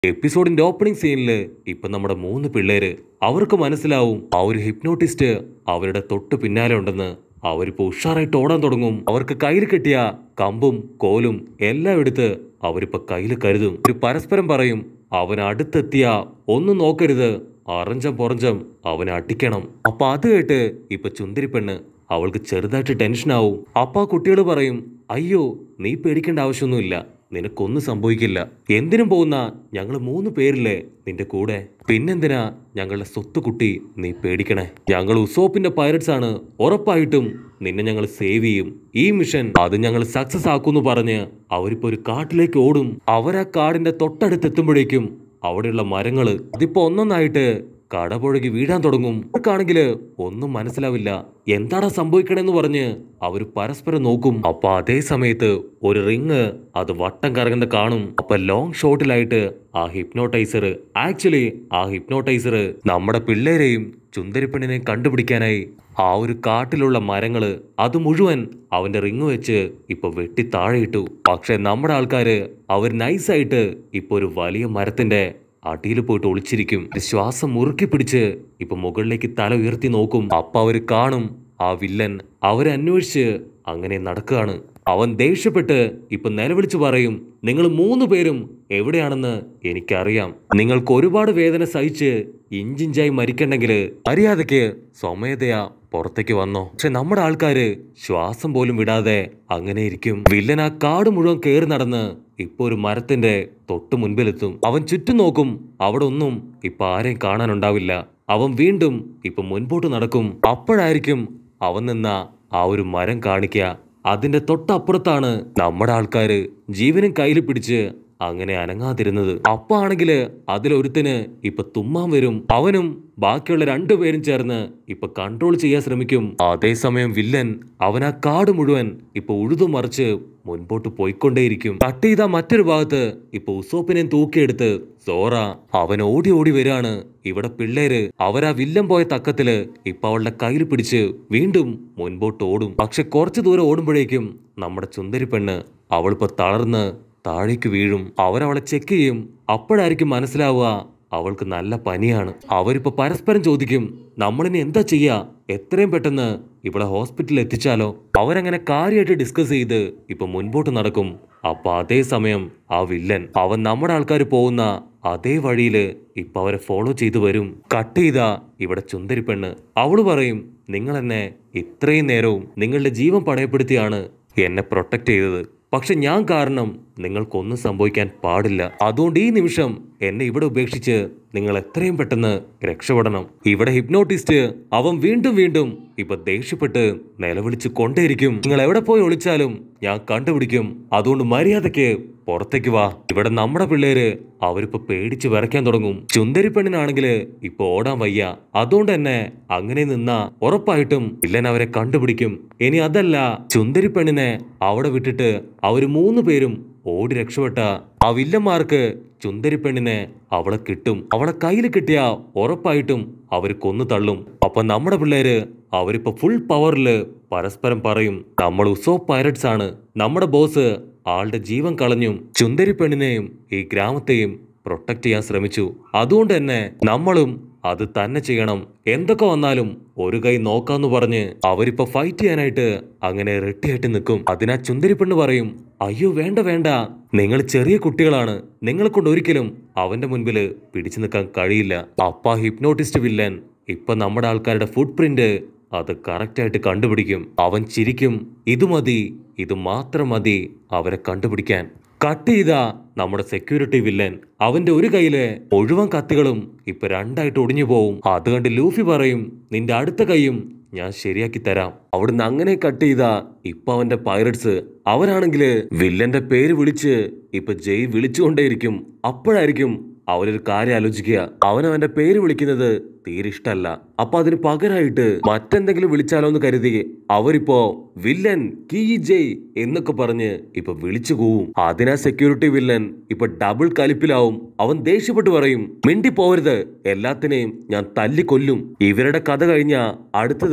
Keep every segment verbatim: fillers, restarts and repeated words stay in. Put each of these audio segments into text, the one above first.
എപ്പിസോഡിന്റെ opening സീനില് ഇപ്പൊ നമ്മുടെ മൂന്ന് പിള്ളേര് അവർക്ക് മനസ്സിലാവും ആ ഒരു ഹിപ്നോട്ടിസ്റ്റ് അവരുടെ തൊട്ട് പിന്നാലെ ഉണ്ടെന്ന്. അവരിപ്പോ ഉഷാറായിട്ട് ഓടാൻ തുടങ്ങും. അവർക്ക് കയ്യിൽ കിട്ടിയ കമ്പും കോലും എല്ലാം എടുത്ത് അവരിപ്പോ കയ്യിൽ കരുതും. ഒരു പരസ്പരം പറയും, അവൻ അടുത്തെത്തിയ ഒന്നും നോക്കരുത്, അറഞ്ചം പൊറഞ്ചം അവനെ അടിക്കണം. അപ്പൊ അത് കേട്ട് ഇപ്പൊ ചുന്ദരി പെണ്ണ് അവൾക്ക് ചെറുതായിട്ട് ടെൻഷനാവും. അപ്പൊ ആ കുട്ടികൾ പറയും, അയ്യോ നീ പേടിക്കേണ്ട ആവശ്യമൊന്നുമില്ല, നിനക്കൊന്നും സംഭവിക്കില്ല. എന്തിനും പോകുന്ന ഞങ്ങൾ മൂന്ന് പേരില്ലേ നിന്റെ കൂടെ, പിന്നെന്തിനാ ഞങ്ങളുടെ സ്വത്ത് കുട്ടി നീ പേടിക്കണേ? ഞങ്ങൾ ഉസോപ്പിന്റെ പൈററ്റ്സ് ആണ്, ഉറപ്പായിട്ടും നിന്നെ ഞങ്ങൾ സേവ് ചെയ്യും. ഈ മിഷൻ അത് ഞങ്ങൾ സക്സസ് ആക്കുമെന്ന് പറഞ്ഞ് അവരിപ്പോ ഒരു കാട്ടിലേക്ക് ഓടും. അവരാ കാടിന്റെ തൊട്ടടുത്തെത്തുമ്പോഴേക്കും അവിടെയുള്ള മരങ്ങള് അതിപ്പോ ഒന്നൊന്നായിട്ട് കടപുഴകി വീഴാൻ തുടങ്ങും. അവർക്കാണെങ്കില് ഒന്നും മനസ്സിലാവില്ല, എന്താടാ സംഭവിക്കണെന്ന് പറഞ്ഞ് അവര് പരസ്പരം നോക്കും. അപ്പൊ അതേ സമയത്ത് ഒരു റിങ് അത് വട്ടം കറങ്ങുന്ന കാണും. അപ്പൊ ലോങ് ഷോട്ടിലായിട്ട് ആ ഹിപ്നോട്ടൈസർ ആക്ച്വലി ആ ഹിപ്നോട്ടൈസർ നമ്മുടെ പിള്ളേരെയും ചുന്ദരിപ്പെണ്ണിനെയും കണ്ടുപിടിക്കാനായി ആ ഒരു കാട്ടിലുള്ള മരങ്ങള് അത് മുഴുവൻ അവന്റെ റിങ് വെച്ച് ഇപ്പൊ വെട്ടി താഴെയിട്ടു. പക്ഷെ നമ്മുടെ ആൾക്കാര് അവർ നൈസായിട്ട് ഇപ്പൊ ഒരു വലിയ മരത്തിന്റെ അടിയിൽ പോയിട്ട് ഒളിച്ചിരിക്കും. ശ്വാസം മുറുക്കി പിടിച്ച് ഇപ്പൊ മുകളിലേക്ക് തല ഉയർത്തി നോക്കും. അപ്പൊ അവര് കാണും ആ വില്ലൻ അവരെ അന്വേഷിച്ച് അങ്ങനെ നടക്കുകയാണ്. അവൻ ദേഷ്യപ്പെട്ട് ഇപ്പൊ നിലവിളിച്ചു പറയും, നിങ്ങൾ മൂന്ന് പേരും എവിടെയാണെന്ന് എനിക്കറിയാം. നിങ്ങൾക്ക് ഒരുപാട് വേദന സഹിച്ച് ഇഞ്ചിഞ്ചായി മരിക്കണ്ടെങ്കിൽ മര്യാദയ്ക്ക് സ്വമേധയാ പുറത്തേക്ക് വന്നോ. പക്ഷെ നമ്മുടെ ആൾക്കാര് ശ്വാസം പോലും വിടാതെ അങ്ങനെ ഇരിക്കും. വില്ലൻ ആ കാട് മുഴുവൻ കയറി നടന്ന് ഇപ്പൊ ഒരു മരത്തിന്റെ തൊട്ട് മുൻപിലെത്തും. അവൻ ചുറ്റും നോക്കും, അവിടെ ഒന്നും ഇപ്പൊ ആരെയും കാണാനുണ്ടാവില്ല. അവൻ വീണ്ടും ഇപ്പൊ മുൻപോട്ട് നടക്കും. അപ്പോഴായിരിക്കും അവൻ നിന്ന ആ ഒരു മരം കാണിക്കുക. അതിന്റെ തൊട്ടപ്പുറത്താണ് നമ്മുടെ ആൾക്കാര് ജീവനും കയ്യിൽ പിടിച്ച് അങ്ങനെ അനങ്ങാതിരുന്നത്. അപ്പൊ ആണെങ്കില് അതിലൊരുത്തന് ഇപ്പൊ തുമ്മാൻ വരും. അവനും ബാക്കിയുള്ള രണ്ടുപേരും ചേർന്ന് ഇപ്പൊ കൺട്രോൾ ചെയ്യാൻ ശ്രമിക്കും. അതേസമയം വില്ലൻ അവൻ ആ കാട് മുഴുവൻ ഇപ്പൊ ഉഴുതു മറിച്ച് മുൻപോട്ട് പോയിക്കൊണ്ടേയിരിക്കും. കട്ട് ചെയ്ത മറ്റൊരു ഭാഗത്ത് ഇപ്പൊ ഉസോപ്പിനെ തൂക്കിയെടുത്ത് സോറ അവൻ ഓടി ഓടി വരാണ്. ഇവിടെ പിള്ളേര് അവരാ വില്ലൻ പോയ തക്കത്തില് ഇപ്പൊ അവളുടെ കയ്യിൽ പിടിച്ച് വീണ്ടും മുൻപോട്ട് ഓടും. പക്ഷെ കുറച്ചു ദൂരം ഓടുമ്പോഴേക്കും നമ്മുടെ ചുന്ദരി പെണ്ണ് അവളിപ്പോ തളർന്ന് താഴേക്ക് വീഴും. അവരവളെ ചെക്ക് ചെയ്യും. അപ്പോഴായിരിക്കും മനസ്സിലാവുക അവൾക്ക് നല്ല പനിയാണ്. അവരിപ്പോ പരസ്പരം ചോദിക്കും, നമ്മളിനി എന്താ ചെയ്യാ, എത്രയും പെട്ടെന്ന് ഇവിടെ ഹോസ്പിറ്റലിൽ എത്തിച്ചാലോ. അവരങ്ങനെ കാര്യമായിട്ട് ഡിസ്കസ് ചെയ്ത് ഇപ്പൊ മുൻപോട്ട് നടക്കും. അപ്പൊ അതേ സമയം ആ വില്ലൻ അവൻ നമ്മുടെ ആൾക്കാർ പോകുന്ന അതേ വഴിയില് ഇപ്പൊ അവരെ ഫോളോ ചെയ്തു വരും. കട്ട് ചെയ്താ ഇവിടെ ചുന്ദരി പെണ്ണ് അവള് പറയും, നിങ്ങൾ എന്നെ ഇത്രയും നേരവും നിങ്ങളുടെ ജീവൻ പണയപ്പെടുത്തിയാണ് എന്നെ പ്രൊട്ടക്ട് ചെയ്തത്. പക്ഷെ ഞാൻ കാരണം നിങ്ങൾക്കൊന്നും സംഭവിക്കാൻ പാടില്ല. അതുകൊണ്ട് ഈ നിമിഷം എന്നെ ഇവിടെ ഉപേക്ഷിച്ച് നിങ്ങൾ എത്രയും പെട്ടെന്ന് രക്ഷപ്പെടണം. ഇവിടെ ഹിപ്നോട്ടിസ്റ്റ് അവൻ വീണ്ടും വീണ്ടും ഇപ്പൊ ദേഷ്യപ്പെട്ട് നിലവിളിച്ച് കൊണ്ടേയിരിക്കും. നിങ്ങൾ എവിടെ പോയി ഒളിച്ചാലും ഞാൻ കണ്ടുപിടിക്കും. അതുകൊണ്ട് മര്യാദയ്ക്ക് പുറത്തേക്ക് വാ. ഇവിടെ നമ്മുടെ പിള്ളേര് അവരിപ്പോ പേടിച്ച് വിറയ്ക്കാൻ തുടങ്ങും. ചുന്ദരി പെണ്ണിനാണെങ്കില് ഇപ്പൊ ഓടാൻ വയ്യ. അതുകൊണ്ട് തന്നെ അങ്ങനെ നിന്നാ ഉറപ്പായിട്ടും വില്ലൻ അവരെ കണ്ടുപിടിക്കും. ഇനി അതല്ല, ചുന്ദരി പെണ്ണിനെ അവിടെ വിട്ടിട്ട് അവര് മൂന്ന് പേരും ഓടി രക്ഷപ്പെട്ട ആ വില്ലന്മാർക്ക് ചുന്ദരി പെണ്ണിനെ അവളെ കിട്ടും. അവളെ കയ്യിൽ കിട്ടിയ ഉറപ്പായിട്ടും അവര് കൊന്നു തള്ളും. അപ്പൊ നമ്മുടെ പിള്ളേര് അവരിപ്പോ ഫുൾ പവറില് പരസ്പരം പറയും, നമ്മൾ ഉസോപ്പ് പൈററ്റ്സ് ആണ്, നമ്മുടെ ബോസ് ആളുടെ ജീവൻ കളഞ്ഞും ചുന്ദരി പെണ്ണിനെയും ഈ ഗ്രാമത്തെയും പ്രൊട്ടക്ട് ചെയ്യാൻ ശ്രമിച്ചു. അതുകൊണ്ട് തന്നെ നമ്മളും അത് തന്നെ ചെയ്യണം. എന്തൊക്കെ വന്നാലും ഒരു കൈ നോക്കാന്ന് പറഞ്ഞ് അവരിപ്പോ ഫൈറ്റ് ചെയ്യാനായിട്ട് അങ്ങനെ റെഡിയായിട്ട് നിൽക്കും. അതിനാ ചുന്ദരി പെണ്ണ് പറയും, അയ്യോ വേണ്ട വേണ്ട, നിങ്ങൾ ചെറിയ കുട്ടികളാണ്, നിങ്ങളെ കൊണ്ട് ഒരിക്കലും അവന്റെ മുൻപില് പിടിച്ചു നിൽക്കാൻ കഴിയില്ല. അപ്പ ഹിപ്നോട്ടിസ്റ്റ് വില്ലൻ ഇപ്പൊ നമ്മുടെ ആൾക്കാരുടെ ഫുട് പ്രിന്റ് അത് കറക്റ്റായിട്ട് കണ്ടുപിടിക്കും. അവൻ ചിരിക്കും, ഇത് മതി, ഇത് മാത്രം മതി അവരെ കണ്ടുപിടിക്കാൻ. കട്ട് ചെയ്ത നമ്മുടെ സെക്യൂരിറ്റി വില്ലൻ അവന്റെ ഒരു കൈയിലെ മുഴുവൻ കത്തികളും ഇപ്പൊ രണ്ടായിട്ട് ഒടിഞ്ഞു പോവും. അത് കണ്ട് ലൂഫി പറയും, നിന്റെ അടുത്ത കൈയും ഞാൻ ശരിയാക്കി തരാം. അവിടുന്ന് അങ്ങനെ കട്ട് ചെയ്ത ഇപ്പൊ അവന്റെ പൈററ്റ്സ് അവരാണെങ്കില് വില്ലന്റെ പേര് വിളിച്ച് ഇപ്പൊ ജയ് വിളിച്ചുകൊണ്ടേയിരിക്കും. അപ്പോഴായിരിക്കും അവരൊരു കാര്യം ആലോചിക്കുക, അവനവന്റെ പേര് വിളിക്കുന്നത് തീരെ ഇഷ്ടല്ല. അപ്പൊ അതിന് പകരമായിട്ട് മറ്റെന്തെങ്കിലും വിളിച്ചാലോ എന്ന് കരുതി അവരിപ്പോ വില്ലൻ കീ ജയ് എന്നൊക്കെ പറഞ്ഞ് ഇപ്പൊ വിളിച്ചു പോവും. അതിനാ സെക്യൂരിറ്റി വില്ലൻ ഇപ്പൊ ഡബിൾ കലിപ്പിലാവും. അവൻ ദേഷ്യപ്പെട്ട് പറയും, മിണ്ടി പോവരുത്, എല്ലാത്തിനെയും ഞാൻ തല്ലിക്കൊല്ലും. ഇവരുടെ കഥ കഴിഞ്ഞ അടുത്തത്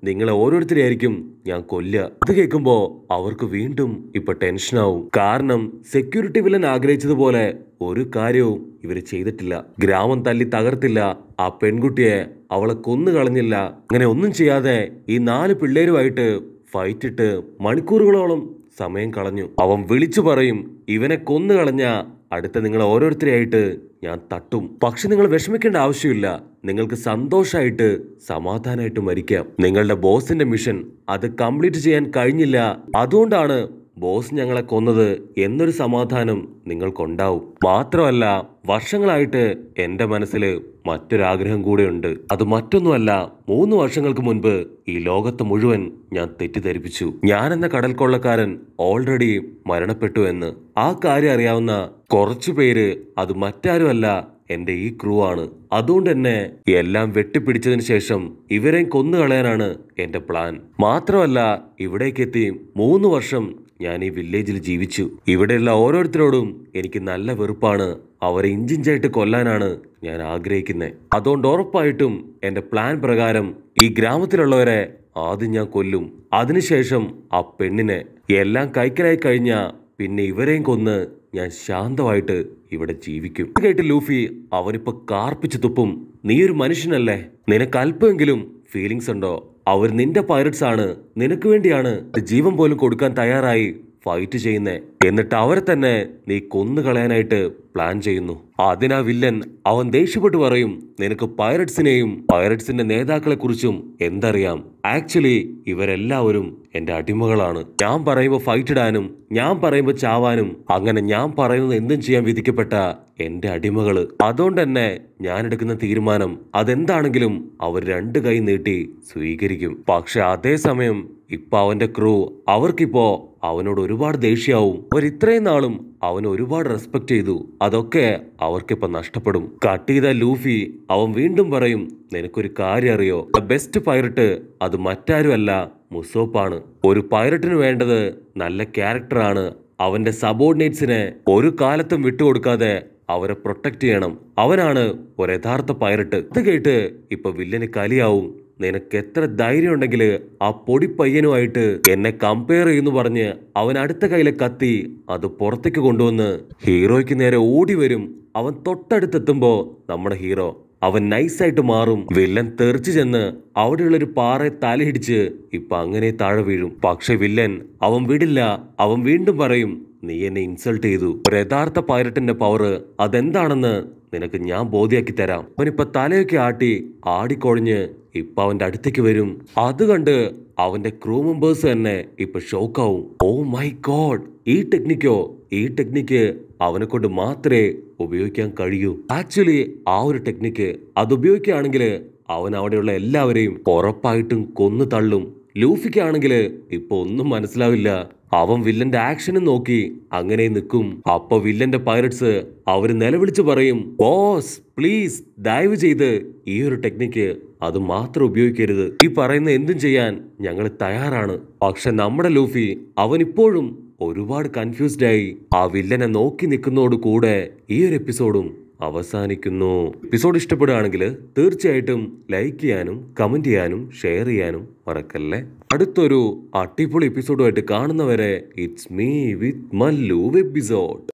നിങ്ങളെ ഓരോരുത്തരെയായിരിക്കും ഞാൻ കൊല്ലുക. ഇത് കേൾക്കുമ്പോ അവർക്ക് വീണ്ടും ഇപ്പൊ ടെൻഷനാവും. കാരണം സെക്യൂരിറ്റി വില്ലൻ ആഗ്രഹിച്ചതുപോലെ ഒരു കാര്യവും ഇവര് ചെയ്തിട്ടില്ല. ഗ്രാമം തല്ലി തകർത്തില്ല, ആ പെൺകുട്ടിയെ അവളെ കൊന്നു കളഞ്ഞില്ല. അങ്ങനെ ഒന്നും ചെയ്യാതെ ഈ നാല് പിള്ളേരുമായിട്ട് ഫൈറ്റ് ഇട്ട് മണിക്കൂറുകളോളം സമയം കളഞ്ഞു. അവൻ വിളിച്ചു പറയും, ഇവനെ കൊന്നു കളഞ്ഞ അടുത്ത നിങ്ങൾ ഓരോരുത്തരെയായിട്ട് ഞാൻ തട്ടും. പക്ഷെ നിങ്ങൾ വിഷമിക്കേണ്ട ആവശ്യമില്ല. നിങ്ങൾക്ക് സന്തോഷമായിട്ട് സമാധാനമായിട്ട് മരിക്കാം. നിങ്ങളുടെ ബോസിന്റെ മിഷൻ അത് കംപ്ലീറ്റ് ചെയ്യാൻ കഴിഞ്ഞില്ല, അതുകൊണ്ടാണ് ബോസ് ഞങ്ങളെ കൊന്നത് എന്നൊരു സമാധാനം നിങ്ങൾക്കുണ്ടാവും. മാത്രമല്ല, വർഷങ്ങളായിട്ട് എന്റെ മനസ്സിൽ മറ്റൊരാഗ്രഹം കൂടെയുണ്ട്. അത് മറ്റൊന്നുമല്ല, മൂന്ന് വർഷങ്ങൾക്ക് മുൻപ് ഈ ലോകത്ത് മുഴുവൻ ഞാൻ തെറ്റിദ്ധരിപ്പിച്ചു. ഞാൻ എന്ന കടൽ കൊള്ളക്കാരൻ ഓൾറെഡി മരണപ്പെട്ടു എന്ന്. ആ കാര്യം അറിയാവുന്ന കുറച്ചു പേര്, അത് മറ്റാരുമല്ല എന്റെ ഈ ക്രൂ ആണ്. അതുകൊണ്ട് തന്നെ എല്ലാം വെട്ടിപ്പിടിച്ചതിന് ശേഷം ഇവരെയും കൊന്നു കളയാനാണ് എന്റെ പ്ലാൻ. മാത്രമല്ല, ഇവിടേക്ക് എത്തി മൂന്ന് വർഷം ഞാൻ ഈ വില്ലേജിൽ ജീവിച്ചു. ഇവിടെയുള്ള ഓരോരുത്തരോടും എനിക്ക് നല്ല വെറുപ്പാണ്. അവരെ ഇഞ്ചിഞ്ചായിട്ട് കൊല്ലാനാണ് ഞാൻ ആഗ്രഹിക്കുന്നത്. അതുകൊണ്ട് ഉറപ്പായിട്ടും എന്റെ പ്ലാൻ പ്രകാരം ഈ ഗ്രാമത്തിലുള്ളവരെ ആദ്യം ഞാൻ കൊല്ലും. അതിനുശേഷം ആ പെണ്ണിനെ. എല്ലാം കൈക്കലായി കഴിഞ്ഞ പിന്നെ ഇവരെയും കൊന്ന് ഞാൻ ശാന്തമായിട്ട് ഇവിടെ ജീവിക്കും. കേട്ട് ലൂഫി അവനിപ്പോ കാർപ്പിച്ചു തുപ്പും. നീ ഒരു മനുഷ്യനല്ലേ? നിനക്ക് അല്പമെങ്കിലും ഫീലിങ്സ് ഉണ്ടോ? അവർ നിന്റെ പൈററ്റ്സ് ആണ്. നിനക്ക് വേണ്ടിയാണ് ജീവൻ പോലും കൊടുക്കാൻ തയ്യാറായി ഫൈറ്റ് ചെയ്യുന്നേ. എന്നിട്ട് അവരെ തന്നെ നീ കൊന്നു കളയാനായിട്ട് പ്ലാൻ ചെയ്യുന്നു. അതിനാ വില്ലൻ അവൻ ദേഷ്യപ്പെട്ട് പറയും, നിനക്ക് പൈററ്റ്സിനെയും പൈററ്റ്സിന്റെ നേതാക്കളെ കുറിച്ചും എന്തറിയാം? ആക്ച്വലി ഇവരെല്ലാവരും എന്റെ അടിമകളാണ്. ഞാൻ പറയുമ്പോ ഫൈറ്റ് ഇടാനും ഞാൻ പറയുമ്പോ ചാവാനും, അങ്ങനെ ഞാൻ പറയുന്നത് എന്തും ചെയ്യാൻ വിധിക്കപ്പെട്ട എന്റെ അടിമകള്. അതുകൊണ്ട് തന്നെ ഞാൻ എടുക്കുന്ന തീരുമാനം അതെന്താണെങ്കിലും അവർ രണ്ട് കൈ നീട്ടി സ്വീകരിക്കും. പക്ഷെ അതേസമയം ഇപ്പൊ അവന്റെ ക്രൂ, അവർക്കിപ്പോ അവനോട് ഒരുപാട് ദേഷ്യമാവും. അവർ ഇത്രയും നാളും അവനെ ഒരുപാട് റെസ്പെക്ട് ചെയ്തു, അതൊക്കെ അവർക്കിപ്പോ നഷ്ടപ്പെടും. കട്ട് ചെയ്ത ലൂഫി അവൻ വീണ്ടും പറയും, നിനക്കൊരു കാര്യം അറിയോ? ബെസ്റ്റ് പൈററ്റ് അത് മറ്റാരുമല്ല, മുസോപ്പാണ്. ഒരു പൈററ്റിന് വേണ്ടത് നല്ല ക്യാരക്ടറാണ്. അവന്റെ സബോർഡിനേറ്റ്സിനെ ഒരു കാലത്തും വിട്ടുകൊടുക്കാതെ അവരെ പ്രൊട്ടക്ട് ചെയ്യണം. അവനാണ് ഒരു യഥാർത്ഥ പൈററ്റ്. ഇത് കേട്ട് ഇപ്പൊ വില്ലന് കലിയാവും. നിനക്ക് എത്ര ധൈര്യം ഉണ്ടെങ്കിൽ ആ പൊടി പയ്യനുമായിട്ട് എന്നെ കമ്പയർ ചെയ്യുന്നു പറഞ്ഞ് അവൻ അടുത്ത കയ്യിലെ കത്തി അത് പുറത്തേക്ക് കൊണ്ടുവന്ന് ഹീറോയ്ക്ക് നേരെ ഓടി വരും. അവൻ തൊട്ടടുത്തെത്തുമ്പോ നമ്മുടെ ഹീറോ അവൻ നൈസായിട്ട് മാറും. വില്ലൻ തെറിച്ചു ചെന്ന് അവിടെയുള്ളൊരു പാറയെ തലയിടിച്ച് ഇപ്പൊ അങ്ങനെ താഴെ വീഴും. പക്ഷെ വില്ലൻ അവൻ വിടില്ല. അവൻ വീണ്ടും പറയും, നീ എന്നെ ഇൻസൾട്ട് ചെയ്തു. ഒരു യഥാർത്ഥ പൈററ്റിന്റെ പവർ അതെന്താണെന്ന് നിനക്ക് ഞാൻ ബോധ്യാക്കി തരാം. അവനിപ്പൊ തലയൊക്കെ ആട്ടി ആടിക്കൊഴിഞ്ഞ് ഇപ്പൊ അവന്റെ അടുത്തേക്ക് വരും. അത് കണ്ട് അവന്റെ ക്രൂ മെമ്പേഴ്സ് തന്നെ ഇപ്പൊ ഷോക്കാവും. ഓ മൈ ഗോഡ്, ഈ ടെക്നിക്കോ? ഈ ടെക്നിക്ക് അവനെ കൊണ്ട് മാത്രമേ ഉപയോഗിക്കാൻ കഴിയൂ. ആക്ച്വലി ആ ഒരു ടെക്നിക്ക് അത് ഉപയോഗിക്കുകയാണെങ്കിൽ അവൻ അവിടെയുള്ള എല്ലാവരെയും ഉറപ്പായിട്ടും കൊന്നു തള്ളും. ലൂഫിക്കാണെങ്കിൽ ഇപ്പൊ ഒന്നും മനസ്സിലാവില്ല. അവൻ വില്ലന്റെ ആക്ഷനും നോക്കി അങ്ങനെ നിൽക്കും. അപ്പൊ വില്ലന്റെ പൈററ്റ്സ് അവര് നിലവിളിച്ച് പറയും, ബോസ് പ്ലീസ് ദയവ് ചെയ്ത് ഈ ഒരു ടെക്നിക്ക് അത് മാത്രം ഉപയോഗിക്കരുത്. ഈ പറയുന്ന എന്തും ചെയ്യാൻ ഞങ്ങൾ തയ്യാറാണ്. പക്ഷെ നമ്മുടെ ലൂഫി അവൻ ഇപ്പോഴും ഒരുപാട് കൺഫ്യൂസ്ഡ് ആയി ആ വില്ലനെ നോക്കി നിൽക്കുന്നതോട് കൂടെ ഈ ഒരു എപ്പിസോഡും അവസാനിക്കുന്നു. എപ്പിസോഡ് ഇഷ്ടപ്പെടുകയാണെങ്കിൽ തീർച്ചയായിട്ടും ലൈക്ക് ചെയ്യാനും കമന്റ് ചെയ്യാനും ഷെയർ ചെയ്യാനും മറക്കല്ലേ. അടുത്തൊരു അടിപൊളി എപ്പിസോഡുമായിട്ട് കാണുന്നവരെ ഇറ്റ്സ് മീ വിത്ത് മല്ലു വെബിസോഡ്.